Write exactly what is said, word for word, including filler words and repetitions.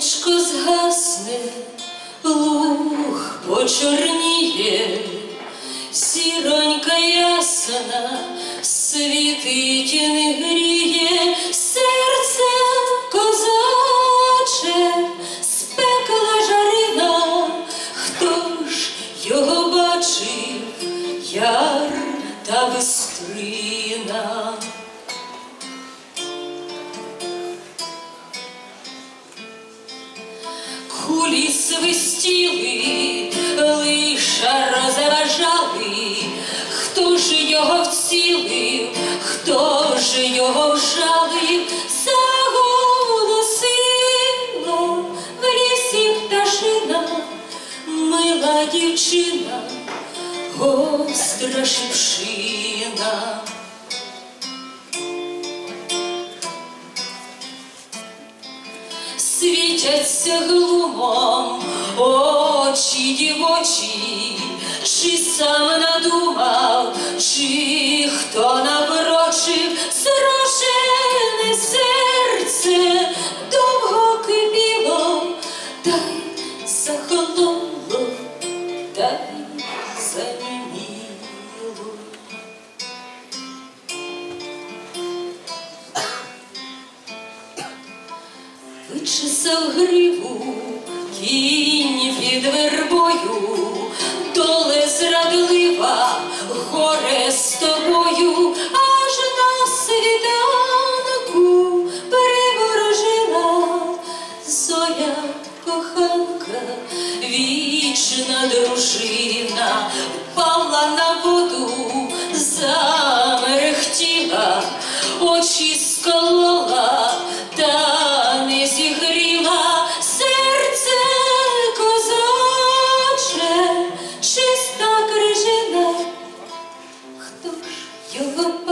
Сонечко згасне, луг почорніє, зіронька ясна світить і не гріє, серце козаче, спекла жарина, хто ж його бачив, яр та бистрина. Кулі свистіли, лиша розважали, хто ж його вцілив, хто ж його вжалив, заголосила в лісі пташина, мила дівчина, гостра шипшина. Світяться глумом очі дівочі, чи сам надумав, чи хто наврочив, зрошене серце довго кипіло, та й захололо, та й заніміло. Вичесав гриву кінь під вербою, доле зрадлива, горе з тобою, аж на світанку приворожила зоря коханка, вічна дружина, впала на воду, замерехтіла, очі сколола, та не зігріла, серце козаче, чиста крижина, хто ж його